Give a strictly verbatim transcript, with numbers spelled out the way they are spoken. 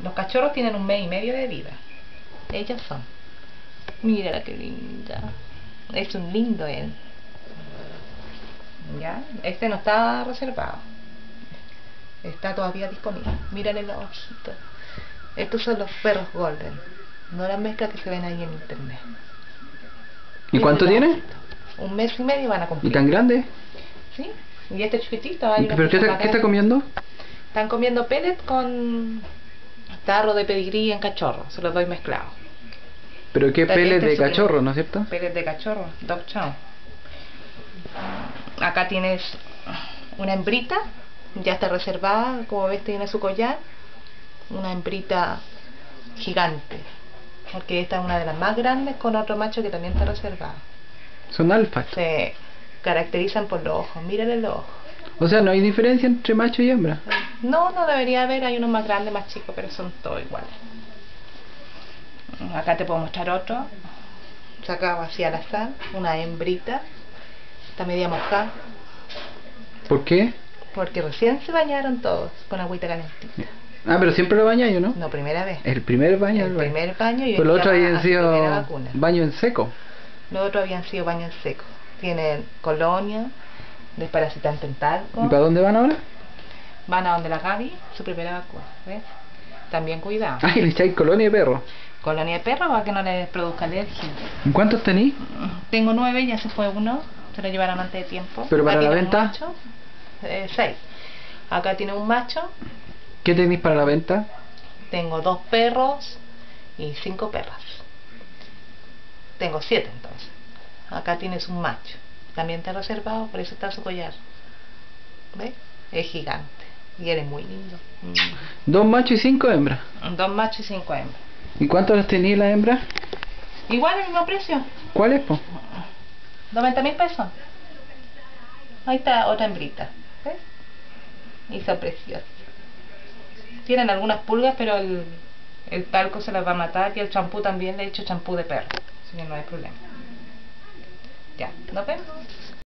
Los cachorros tienen un mes y medio de vida. Ellos son. Mira qué linda. Es un lindo él. ¿Ya? Este no está reservado. Está todavía disponible. Mírale los ojitos. Estos son los perros golden. No las mezclas que se ven ahí en internet. ¿Y cuánto tiene? Un mes y medio van a cumplir. ¿Y tan grande? Sí. Y este chiquitito. Hay ¿Pero qué, está, qué está comiendo? Están comiendo pellet con tarro de pedigrí en cachorro. Se los doy mezclado. ¿Pero qué pellet de cachorro, no es cierto? Pellet de cachorro, dog chow. Acá tienes una hembrita, ya está reservada, como ves tiene su collar. Una hembrita gigante, porque esta es una de las más grandes, con otro macho que también está reservado. Son alfas. Se caracterizan por los ojos, mírale los ojos. O sea, no hay diferencia entre macho y hembra. No, no debería haber, hay unos más grandes, más chicos, pero son todos iguales. Acá te puedo mostrar otro, sacado así al azar, una hembrita, está media mojada. ¿Por qué? Porque recién se bañaron todos con agüita calentita. Ah, pero siempre lo baña yo, ¿no? No, primera vez. El primer baño. El primer baño y pero los otros habían sido vacuna. Baño en seco. Los otros habían sido baño en seco. Tienen colonia, desparasitante en talco. ¿Y para dónde van ahora? Van a donde la Gaby, su primera vacuna, ¿ves? También cuidado. Ah, y le echáis colonia de perro. Colonia de perro para que no les produzca alergia. ¿En cuántos tenéis? Tengo nueve, ya se fue uno, se lo llevaron antes de tiempo. ¿Pero para Acá la tiene venta? Un macho, eh, seis. Acá tiene un macho. ¿Qué tenéis para la venta? Tengo dos perros y cinco perras. Tengo siete entonces. Acá tienes un macho. También está reservado, por eso está su collar. ¿Ves? Es gigante. Y eres muy lindo. Mm. Dos machos y cinco hembras. Dos machos y cinco hembras. ¿Y cuántos las tenéis las hembras? Igual el mismo precio. ¿Cuál es, po? noventa mil pesos. Ahí está otra hembrita. ¿Ves? Y son preciosas. Tienen algunas pulgas, pero el, el talco se las va a matar, y el champú también, le he hecho champú de perro, así que no hay problema. Ya, ¿nos vemos?